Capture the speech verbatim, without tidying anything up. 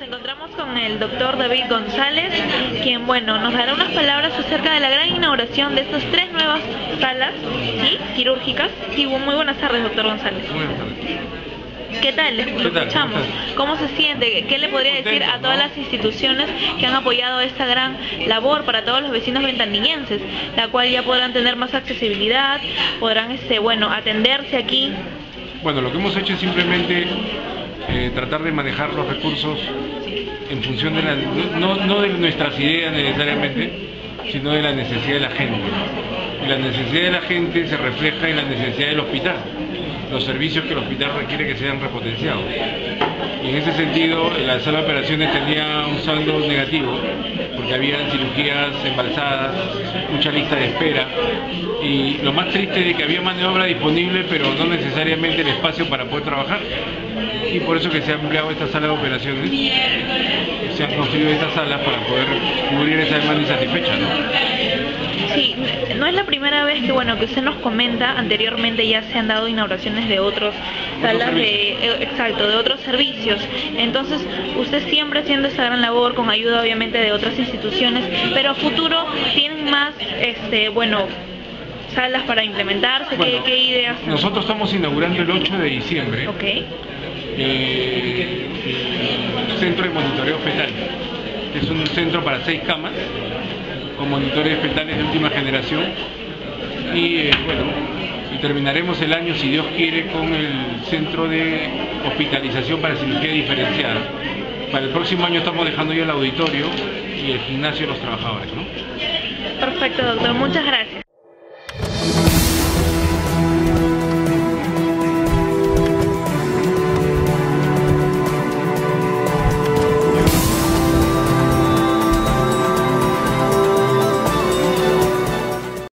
encontramos con el doctor David González, quien, bueno, nos dará unas palabras acerca de la gran inauguración de estas tres nuevas salas, ¿sí?, quirúrgicas. Sí, muy buenas tardes, doctor González. Buenas tardes. ¿Qué tal? Lo ¿Qué tal? escuchamos. ¿Cómo se siente? ¿Qué le podría decir a todas las instituciones que han apoyado esta gran labor para todos los vecinos ventanillenses, la cual ya podrán tener más accesibilidad, podrán, este, bueno, atenderse aquí? Bueno, lo que hemos hecho es simplemente eh, tratar de manejar los recursos en función de la, no, no de nuestras ideas necesariamente, sino de la necesidad de la gente. Y la necesidad de la gente se refleja en la necesidad del hospital, los servicios que el hospital requiere que sean repotenciados. Y en ese sentido, la sala de operaciones tenía un saldo negativo, porque había cirugías embalsadas, mucha lista de espera, y lo más triste es que había mano de obra disponible, pero no necesariamente el espacio para poder trabajar. Y por eso que se ha ampliado esta sala de operaciones, se han construido estas salas para poder cubrir esa demanda insatisfecha, ¿no? Sí, no es la primera vez que, bueno, que usted nos comenta. Anteriormente ya se han dado inauguraciones de otros salas de, exacto, de otros servicios. Entonces, usted siempre haciendo esta gran labor con ayuda, obviamente, de otras instituciones, pero a futuro tienen más, este, bueno, salas para implementarse. Bueno, ¿Qué, qué ideas? Nosotros estamos inaugurando el ocho de diciembre. Ok. Eh, el centro de monitoreo fetal, que es un centro para seis camas con monitores fetales de última generación, y eh, bueno, y terminaremos el año, si Dios quiere, con el centro de hospitalización para cirugía diferenciada. Para el próximo año estamos dejando ya el auditorio y el gimnasio de los trabajadores, ¿no? Perfecto, doctor, muchas gracias.